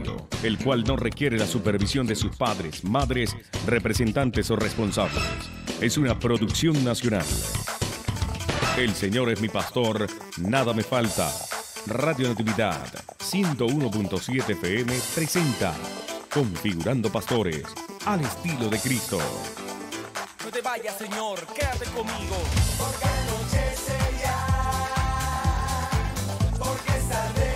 Santo, el cual no requiere la supervisión de sus padres, madres, representantes o responsables. Es una producción nacional. El Señor es mi pastor, nada me falta. Radio Natividad 101.7 FM presenta Configurando Pastores al estilo de Cristo. No te vayas, Señor, quédate conmigo. Porque anochece ya, porque es tarde,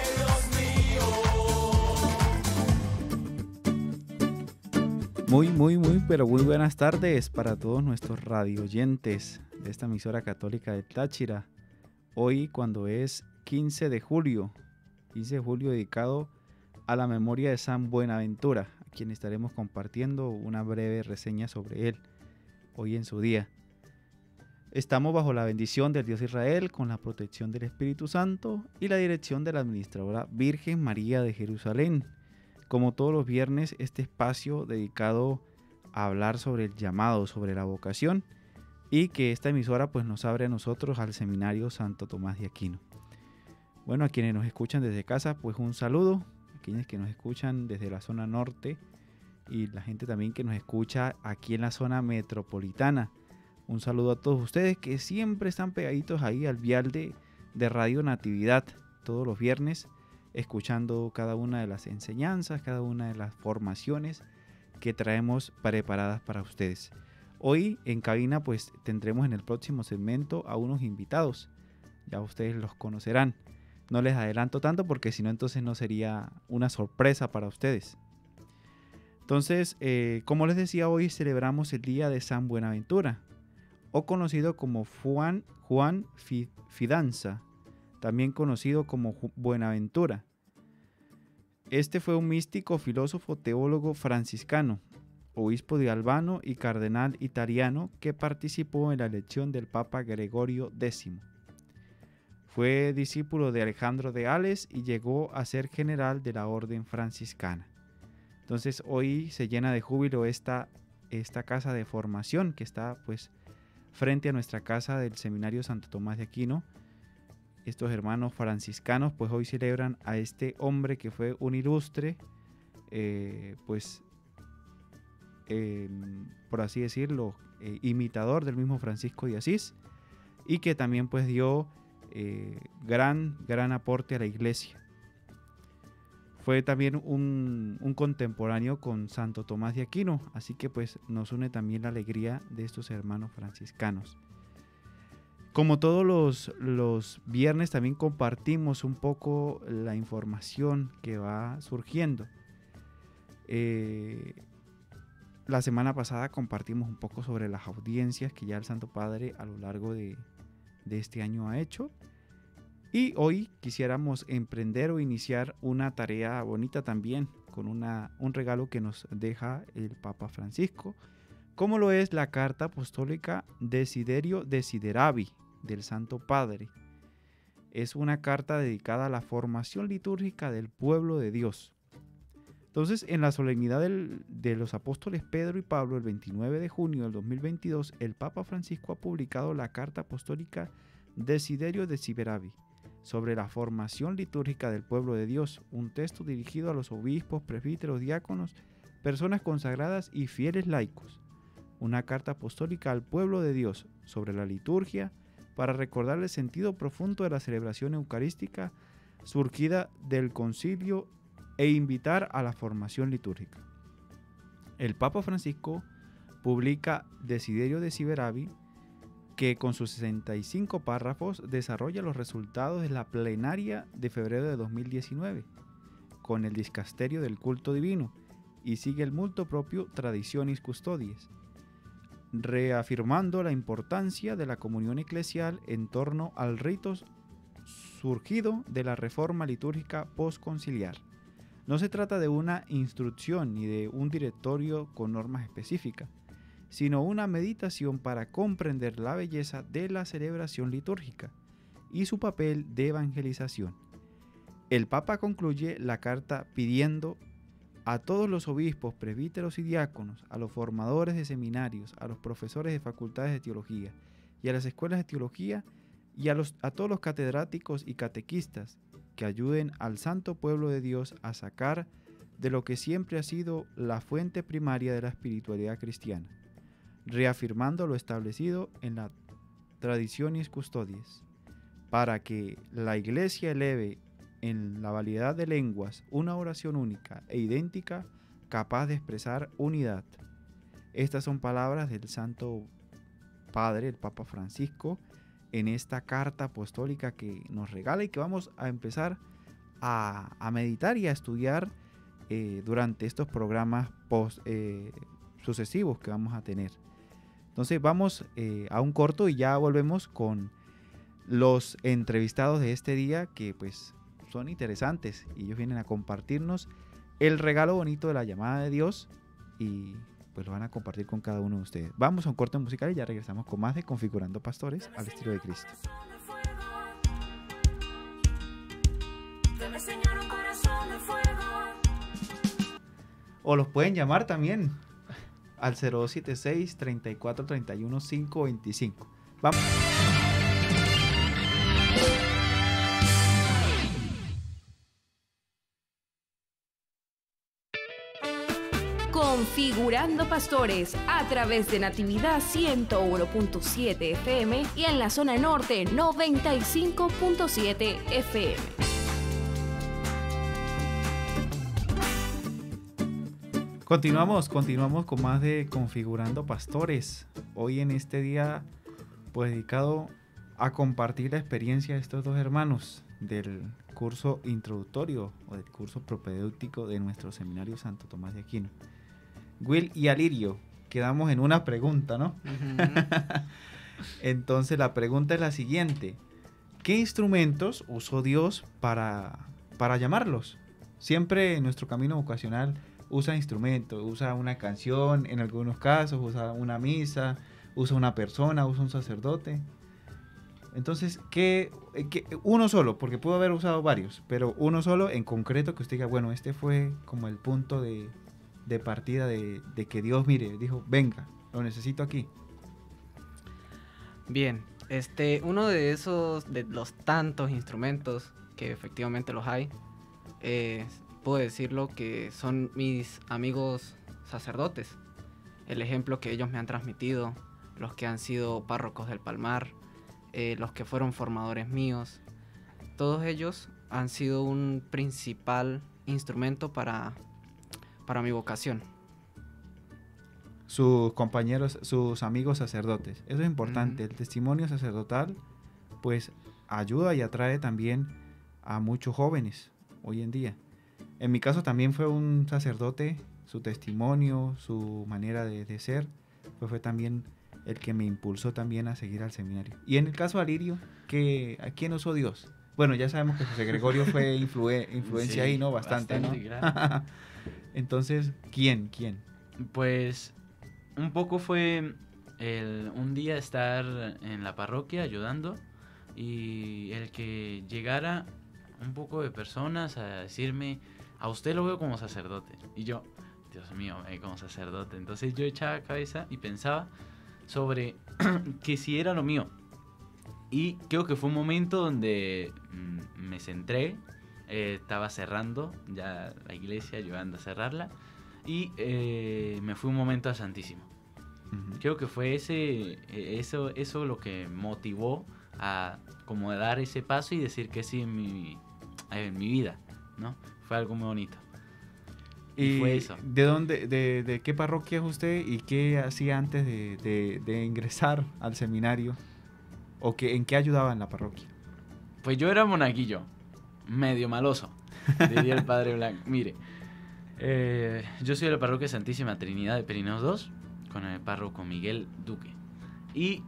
Dios mío. Pero muy buenas tardes para todos nuestros radioyentes de esta emisora católica de Táchira. Hoy, cuando es 15 de julio dedicado a la memoria de San Buenaventura, a quien estaremos compartiendo una breve reseña sobre él hoy en su día. Estamos bajo la bendición del Dios Israel, con la protección del Espíritu Santo y la dirección de la Administradora Virgen María de Jerusalén. Como todos los viernes, este espacio dedicado a hablar sobre el llamado, sobre la vocación, y que esta emisora pues nos abre a nosotros al Seminario Santo Tomás de Aquino. Bueno, a quienes nos escuchan desde casa, pues un saludo. A quienes que nos escuchan desde la zona norte y la gente también que nos escucha aquí en la zona metropolitana. Un saludo a todos ustedes que siempre están pegaditos ahí al vial de Radio Natividad todos los viernes, escuchando cada una de las enseñanzas, cada una de las formaciones que traemos preparadas para ustedes. Hoy en cabina pues tendremos en el próximo segmento a unos invitados. Ya ustedes los conocerán. No les adelanto tanto porque si no entonces no sería una sorpresa para ustedes. Entonces, como les decía, hoy celebramos el día de San Buenaventura, o conocido como Juan Fidanza, también conocido como Buenaventura. Este fue un místico, filósofo, teólogo franciscano, obispo de Albano y cardenal italiano que participó en la elección del Papa Gregorio X. Fue discípulo de Alejandro de Ales y llegó a ser general de la orden franciscana. Entonces hoy se llena de júbilo esta casa de formación que está pues frente a nuestra casa del Seminario Santo Tomás de Aquino. Estos hermanos franciscanos pues hoy celebran a este hombre que fue un ilustre, por así decirlo, imitador del mismo Francisco de Asís, y que también pues dio gran aporte a la iglesia. Fue también un contemporáneo con Santo Tomás de Aquino, así que pues nos une también la alegría de estos hermanos franciscanos. Como todos los viernes también compartimos un poco la información que va surgiendo. La semana pasada compartimos un poco sobre las audiencias que ya el Santo Padre a lo largo de este año ha hecho. Y hoy quisiéramos emprender o iniciar una tarea bonita también con un regalo que nos deja el Papa Francisco, como lo es la carta apostólica Desiderio Desideravi del Santo Padre. Es una carta dedicada a la formación litúrgica del pueblo de Dios. Entonces, en la solemnidad de los apóstoles Pedro y Pablo, el 29 de junio del 2022, el Papa Francisco ha publicado la carta apostólica Desiderio Desideravi sobre la formación litúrgica del pueblo de Dios, un texto dirigido a los obispos, presbíteros, diáconos, personas consagradas y fieles laicos. Una carta apostólica al pueblo de Dios sobre la liturgia para recordar el sentido profundo de la celebración eucarística surgida del concilio e invitar a la formación litúrgica. El Papa Francisco publica Desiderio Desideravi, que con sus 65 párrafos desarrolla los resultados de la plenaria de febrero de 2019 con el Dicasterio del Culto Divino y sigue el multo propio Traditionis Custodies, reafirmando la importancia de la comunión eclesial en torno al rito surgido de la reforma litúrgica postconciliar. No se trata de una instrucción ni de un directorio con normas específicas, sino una meditación para comprender la belleza de la celebración litúrgica y su papel de evangelización. El Papa concluye la carta pidiendo a todos los obispos, presbíteros y diáconos, a los formadores de seminarios, a los profesores de facultades de teología y a las escuelas de teología y a todos los catedráticos y catequistas que ayuden al santo pueblo de Dios a sacar de lo que siempre ha sido la fuente primaria de la espiritualidad cristiana, reafirmando lo establecido en la tradiciones custodies, para que la Iglesia eleve en la variedad de lenguas una oración única e idéntica, capaz de expresar unidad. Estas son palabras del Santo Padre, el Papa Francisco, en esta carta apostólica que nos regala y que vamos a empezar a meditar y a estudiar durante estos programas sucesivos que vamos a tener. Entonces vamos a un corto y ya volvemos con los entrevistados de este día, que pues son interesantes y ellos vienen a compartirnos el regalo bonito de la llamada de Dios y pues lo van a compartir con cada uno de ustedes. Vamos a un corte musical y ya regresamos con más de Configurando Pastores al estilo de Cristo. O los pueden llamar también al 0276 34 31 525. Vamos. Configurando Pastores a través de Natividad 101.7 FM y en la zona norte 95.7 FM. Continuamos con más de Configurando Pastores. Hoy en este día pues dedicado a compartir la experiencia de estos dos hermanos del curso introductorio o del curso propedéutico de nuestro seminario Santo Tomás de Aquino. Will y Alirio, quedamos en una pregunta, ¿no? Entonces la pregunta es la siguiente: ¿qué instrumentos usó Dios para llamarlos? Siempre en nuestro camino vocacional usa instrumentos, usa una canción, en algunos casos usa una misa, usa una persona, usa un sacerdote. Entonces, ¿qué uno solo? Porque pudo haber usado varios, pero uno solo en concreto que usted diga, bueno, este fue como el punto de partida de que Dios, mire, dijo, venga, lo necesito aquí. Bien, uno de los tantos instrumentos que efectivamente los hay, puedo decirlo que son mis amigos sacerdotes. El ejemplo que ellos me han transmitido, los que han sido párrocos del Palmar, los que fueron formadores míos, todos ellos han sido un principal instrumento para mi vocación. Sus compañeros, sus amigos sacerdotes, eso es importante. El testimonio sacerdotal pues ayuda y atrae también a muchos jóvenes hoy en día. En mi caso también fue un sacerdote, su testimonio, su manera de ser, pues fue también el que me impulsó también a seguir al seminario. Y en el caso de Alirio, ¿a quién usó Dios? Bueno, ya sabemos que José Gregorio fue influencia sí, ahí, ¿no? Bastante, ¿no? Claro. Entonces, ¿quién? Pues un poco fue un día estar en la parroquia ayudando y el que llegara un poco de personas a decirme, a usted lo veo como sacerdote. Y yo, Dios mío, me veo como sacerdote. Entonces yo echaba cabeza y pensaba sobre que si era lo mío. Y creo que fue un momento donde me centré, estaba cerrando ya la iglesia, ayudando a cerrarla, y me fui un momento al Santísimo. Uh-huh. Creo que fue eso lo que motivó a como dar ese paso y decir que sí en mi vida, ¿no? Fue algo muy bonito. ¿Y fue eso? ¿De qué parroquia es usted y qué hacía antes de ingresar al seminario? ¿O en qué ayudaba en la parroquia? Pues yo era monaguillo, medio maloso, diría el padre Blanco. Mire, yo soy de la parroquia Santísima Trinidad de Perineos 2, con el párroco Miguel Duque. Y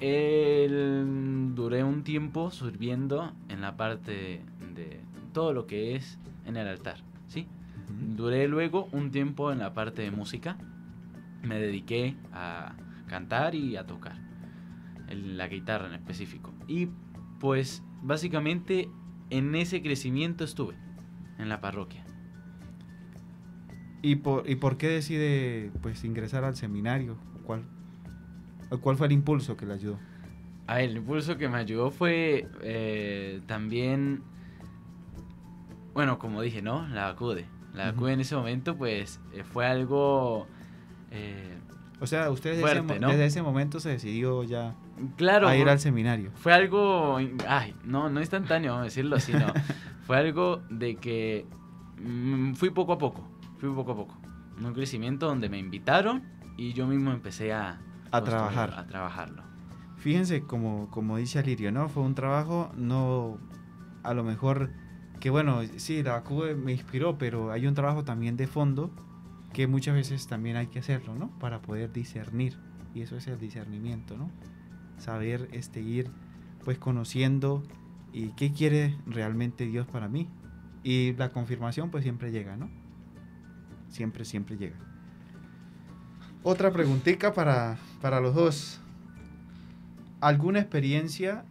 duré un tiempo sirviendo en la parte de todo lo que es en el altar, ¿sí? Uh-huh. Duré luego un tiempo en la parte de música. Me dediqué a cantar y a tocar la guitarra en específico. Y pues básicamente en ese crecimiento estuve en la parroquia. ¿Y por qué decide pues ingresar al seminario? ¿Cuál fue el impulso que le ayudó? El impulso que me ayudó fue también, bueno, como dije, ¿no? La acude. La vacuna en ese momento, pues, fue algo... O sea, usted fuerte, ¿no? desde ese momento se decidió ya Claro, a ir al seminario. fue algo... Ay, no instantáneo, vamos a decirlo así, no. Fue algo de que fui poco a poco. Un crecimiento donde me invitaron y yo mismo empecé a trabajar. A trabajarlo. Fíjense, como dice Alirio, ¿no? Fue un trabajo, no, a lo mejor, que bueno, sí, la vacuna me inspiró, pero hay un trabajo también de fondo que muchas veces también hay que hacerlo, ¿no? Para poder discernir, y eso es el discernimiento, ¿no? Saber ir, pues, conociendo y qué quiere realmente Dios para mí. Y la confirmación, pues, siempre llega, ¿no? Siempre llega. Otra preguntita para los dos. ¿Alguna experiencia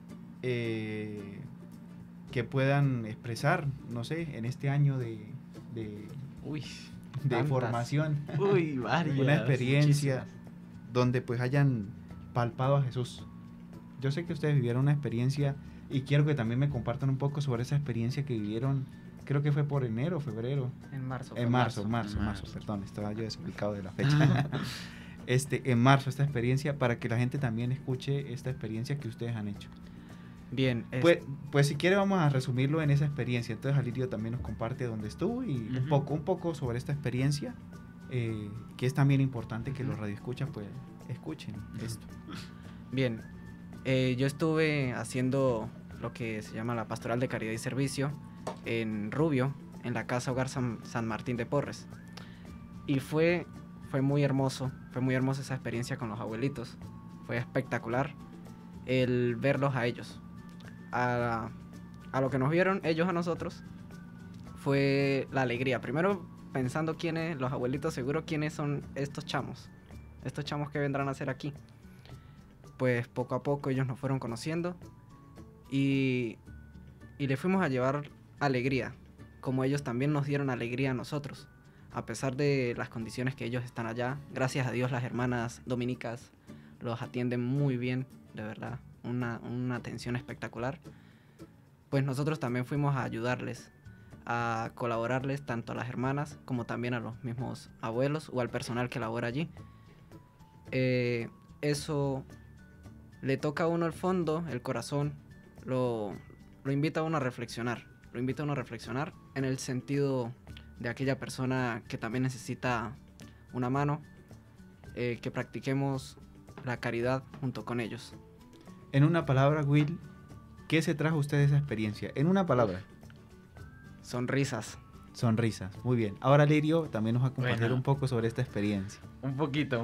que puedan expresar, no sé, en este año de tantas. formación? Uy, varias. Una experiencia muchísimas. donde pues hayan palpado a Jesús. Yo sé que ustedes vivieron una experiencia y quiero que también me compartan un poco sobre esa experiencia que vivieron. Creo que fue por enero o febrero. En marzo. En marzo, perdón, estaba yo desubicado de la fecha. En marzo, esta experiencia, para que la gente también escuche esta experiencia que ustedes han hecho. Bien. Pues si quiere vamos a resumirlo en esa experiencia. Entonces Alirio también nos comparte dónde estuvo y un poco sobre esta experiencia, que es también importante que los radioescuchas pues escuchen esto. Bien, yo estuve haciendo lo que se llama la Pastoral de Caridad y Servicio en Rubio, en la Casa Hogar San Martín de Porres. Y fue muy hermoso esa experiencia con los abuelitos. Fue espectacular el verlos a ellos. A lo que nos vieron ellos a nosotros fue la alegría. Primero pensando los abuelitos, seguro quiénes son estos chamos que vendrán a hacer aquí. Pues poco a poco ellos nos fueron conociendo y le fuimos a llevar alegría, como ellos también nos dieron alegría a nosotros. A pesar de las condiciones que ellos están allá, gracias a Dios las hermanas dominicas los atienden muy bien, de verdad, una atención espectacular. Pues nosotros también fuimos a ayudarles, a colaborarles tanto a las hermanas como también a los mismos abuelos o al personal que labora allí. Eso le toca a uno el fondo, el corazón, lo invita a uno a reflexionar. Lo invita a uno a reflexionar en el sentido de aquella persona que también necesita una mano, que practiquemos la caridad junto con ellos. En una palabra, Will, ¿qué se trajo usted de esa experiencia? En una palabra. Sonrisas. Sonrisas, muy bien. Ahora Lirio también nos va a compartir Bueno. un poco sobre esta experiencia. Un poquito.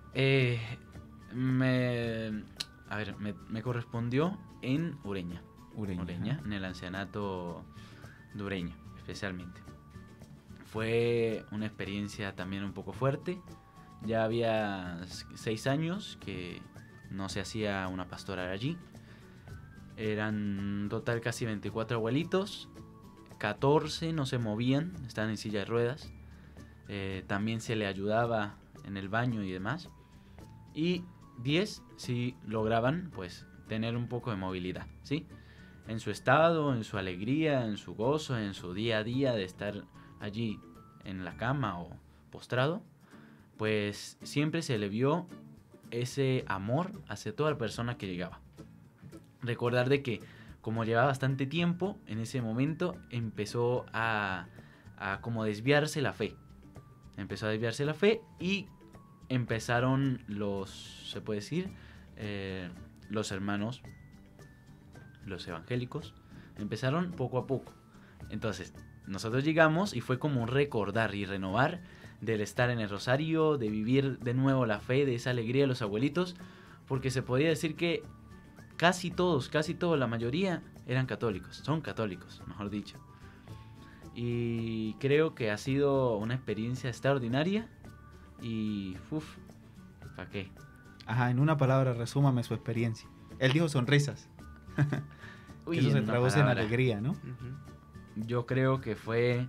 Me correspondió en Ureña, Ureña. en el ancianato de Ureña, especialmente. Fue una experiencia también un poco fuerte. Ya había 6 años que no se hacía una pastoral allí. Eran en total casi 24 abuelitos. 14 no se movían, estaban en silla de ruedas. También se le ayudaba en el baño y demás. Y 10 sí lograban pues tener un poco de movilidad, ¿sí? En su estado, en su alegría, en su gozo, en su día a día de estar allí en la cama o postrado, pues siempre se le vio ese amor hacia toda persona que llegaba. Recordar de que como llevaba bastante tiempo, en ese momento empezó a como desviarse la fe. Empezó a desviarse la fe y empezaron se puede decir, los hermanos, los evangélicos, empezaron poco a poco. Entonces, nosotros llegamos y fue como un recordar y renovar del estar en el rosario, de vivir de nuevo la fe, de esa alegría de los abuelitos, porque se podía decir que casi todos, la mayoría eran católicos, son católicos, mejor dicho. Y creo que ha sido una experiencia extraordinaria y ¿para qué? Ajá, en una palabra, resúmame su experiencia. Él dijo sonrisas. Uy, Que eso se en una traduce en palabra. alegría, ¿no? Yo creo que fue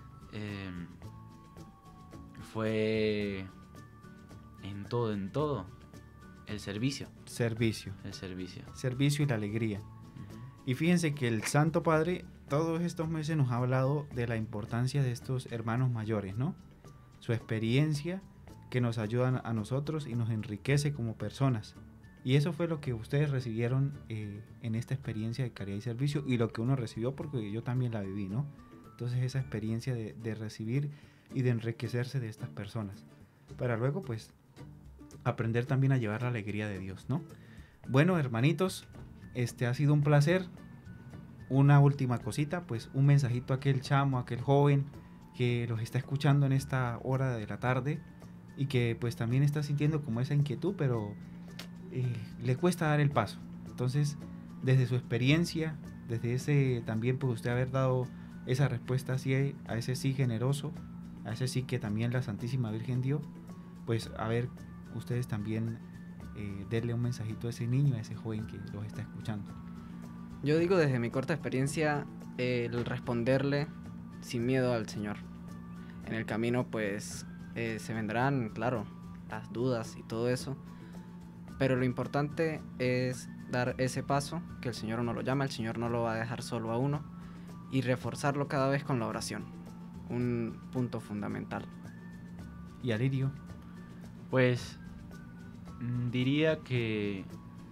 en todo el servicio. Servicio. El servicio. Servicio y la alegría. Y fíjense que el Santo Padre todos estos meses nos ha hablado de la importancia de estos hermanos mayores, ¿no? Su experiencia que nos ayuda a nosotros y nos enriquece como personas. Y eso fue lo que ustedes recibieron en esta experiencia de caridad y servicio, y lo que uno recibió porque yo también la viví, ¿no? Entonces esa experiencia de recibir y de enriquecerse de estas personas, para luego pues aprender también a llevar la alegría de Dios, ¿no? Bueno, hermanitos, ha sido un placer. Una última cosita, pues un mensajito a aquel chamo, a aquel joven que los está escuchando en esta hora de la tarde y que pues también está sintiendo como esa inquietud, pero le cuesta dar el paso. Entonces, desde su experiencia, desde ese también pues usted haber dado esa respuesta así, a ese sí generoso, a ese sí que también la Santísima Virgen dio, pues a ver, ustedes también denle un mensajito a ese niño, a ese joven que los está escuchando. Yo digo desde mi corta experiencia, el responderle sin miedo al Señor. En el camino pues se vendrán, claro, las dudas y todo eso, pero lo importante es dar ese paso, que el Señor no lo llama, el Señor no lo va a dejar solo a uno, y reforzarlo cada vez con la oración, un punto fundamental. ¿Y Alirio? Pues diría que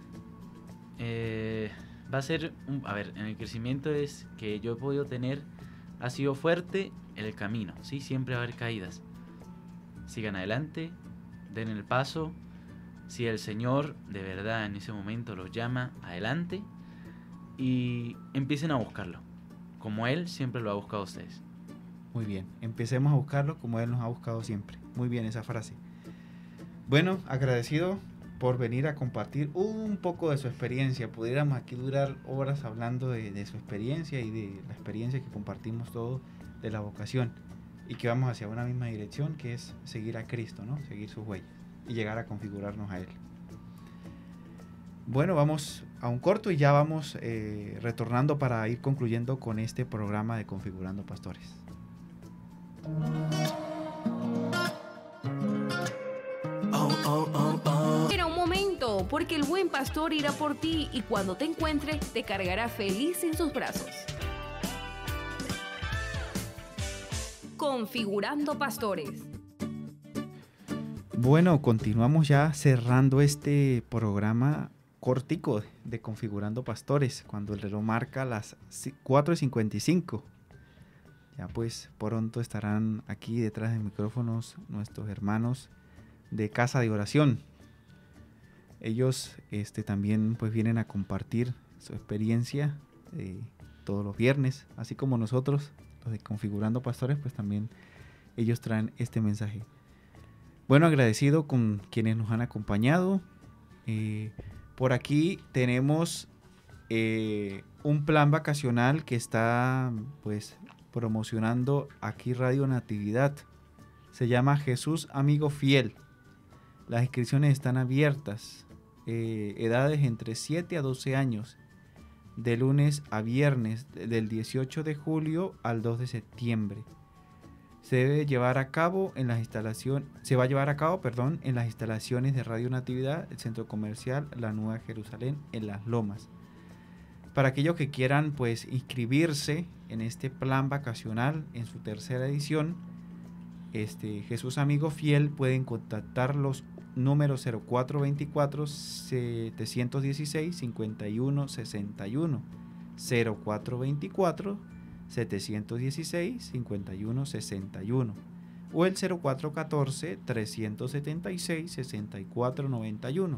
va a ser, a ver, en el crecimiento es que yo he podido tener, ha sido fuerte el camino, ¿sí? Siempre va a haber caídas. Sigan adelante, den el paso. Si el Señor de verdad en ese momento los llama, adelante y empiecen a buscarlo, como Él siempre lo ha buscado a ustedes. Muy bien, empecemos a buscarlo como Él nos ha buscado siempre. Muy bien esa frase. Bueno, agradecido por venir a compartir un poco de su experiencia. Pudiéramos aquí durar horas hablando de su experiencia y de la experiencia que compartimos todos de la vocación y que vamos hacia una misma dirección, que es seguir a Cristo, ¿no? Seguir sus huellas y llegar a configurarnos a Él. Bueno, vamos a un corto y ya vamos retornando para ir concluyendo con este programa de Configurando Pastores. Espera un momento, porque el buen pastor irá por ti y cuando te encuentre te cargará feliz en sus brazos. Configurando Pastores. Bueno, continuamos ya cerrando este programa cortico de Configurando Pastores, cuando el reloj marca las 4:55. Ya pues pronto estarán aquí detrás de micrófonos nuestros hermanos de Casa de Oración. Ellos también pues vienen a compartir su experiencia todos los viernes, así como nosotros, los de Configurando Pastores, pues también ellos traen este mensaje. Bueno, agradecido con quienes nos han acompañado. Por aquí tenemos un plan vacacional que está pues promocionando aquí Radio Natividad. Se llama Jesús Amigo Fiel. Las inscripciones están abiertas. Edades entre 7 a 12 años. De lunes a viernes, del 18 de julio al 2 de septiembre. Se va a llevar a cabo en las instalaciones de Radio Natividad, el Centro Comercial La Nueva Jerusalén, en Las Lomas. Para aquellos que quieran pues inscribirse en este plan vacacional en su tercera edición, Jesús Amigo Fiel, pueden contactar los números 0424-716-5161, 0424-716-5161 o el 0414-376-6491,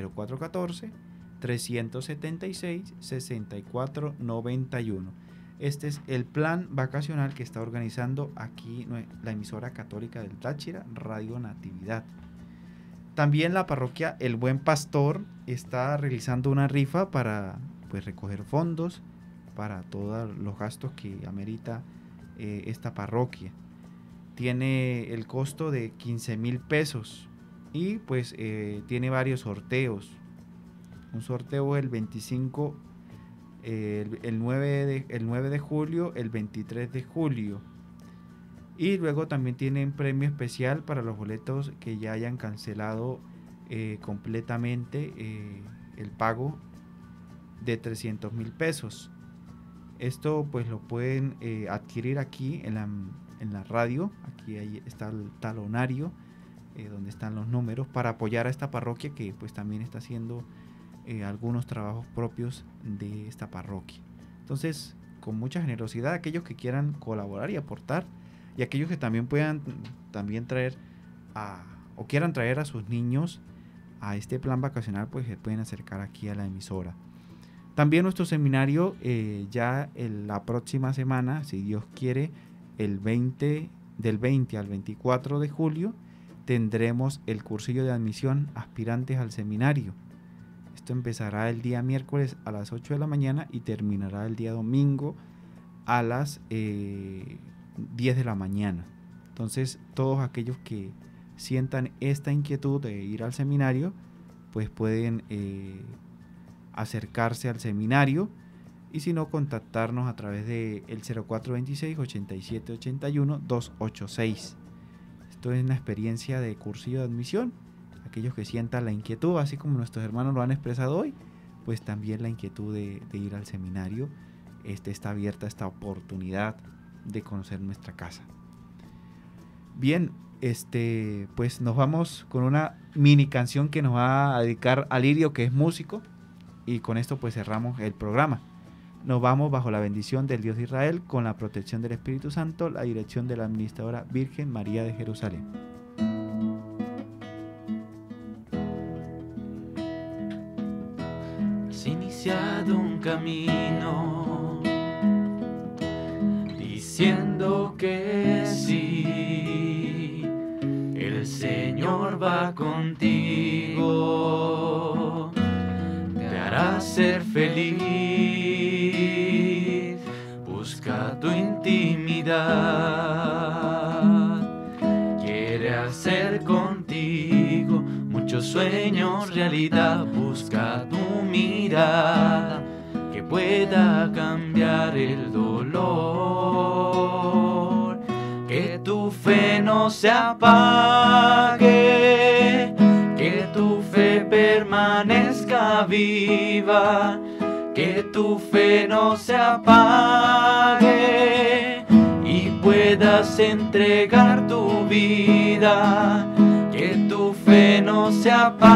0414-376-6491. Este es el plan vacacional que está organizando aquí la emisora católica del Táchira, Radio Natividad. También la parroquia El Buen Pastor está realizando una rifa para pues recoger fondos para todos los gastos que amerita esta parroquia. Tiene el costo de 15,000 pesos y pues tiene varios sorteos. Un sorteo el 25, el 9 de julio, el 23 de julio. Y luego también tienen premio especial para los boletos que ya hayan cancelado completamente el pago de 300,000 pesos. Esto pues lo pueden adquirir aquí en la radio. Aquí está el talonario, donde están los números, para apoyar a esta parroquia que pues también está haciendo algunos trabajos propios de esta parroquia. Entonces, con mucha generosidad, aquellos que quieran colaborar y aportar, y aquellos que también puedan también traer o quieran traer a sus niños a este plan vacacional, pues se pueden acercar aquí a la emisora. También nuestro seminario ya la próxima semana, si Dios quiere, del 20 al 24 de julio, tendremos el cursillo de admisión aspirantes al seminario. Esto empezará el día miércoles a las 8 de la mañana y terminará el día domingo a las 10 de la mañana. Entonces, todos aquellos que sientan esta inquietud de ir al seminario, pues pueden acercarse al seminario, y si no, contactarnos a través del 0426-8781-286. Esto es una experiencia de cursillo de admisión. Aquellos que sientan la inquietud, así como nuestros hermanos lo han expresado hoy, pues también la inquietud de ir al seminario. Está abierta esta oportunidad de conocer nuestra casa. Bien, pues nos vamos con una mini canción que nos va a dedicar Alirio, que es músico, y con esto pues cerramos el programa. Nos vamos bajo la bendición del Dios de Israel, con la protección del Espíritu Santo, la dirección de la administradora Virgen María de Jerusalén. Has iniciado un camino diciendo que sí, el Señor va contigo, te hará ser feliz, busca tu intimidad, quiere hacer contigo muchos sueños realidad, busca tu mirada que pueda cambiar el dolor, que tu fe no se apague, que tu fe permanezca viva, que tu fe no se apague y puedas entregar tu vida, que tu fe no se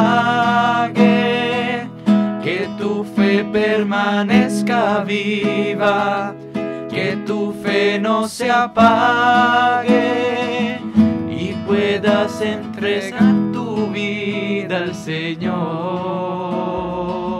apague, que tu fe permanezca viva, que tu fe no se apague y puedas entregar tu vida al Señor.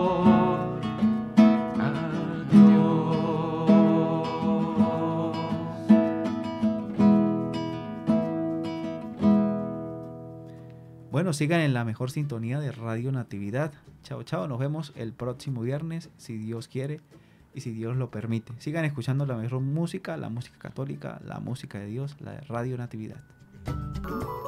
Bueno, sigan en la mejor sintonía de Radio Natividad. Chao, chao. Nos vemos el próximo viernes, si Dios quiere y si Dios lo permite. Sigan escuchando la mejor música, la música católica, la música de Dios, la de Radio Natividad.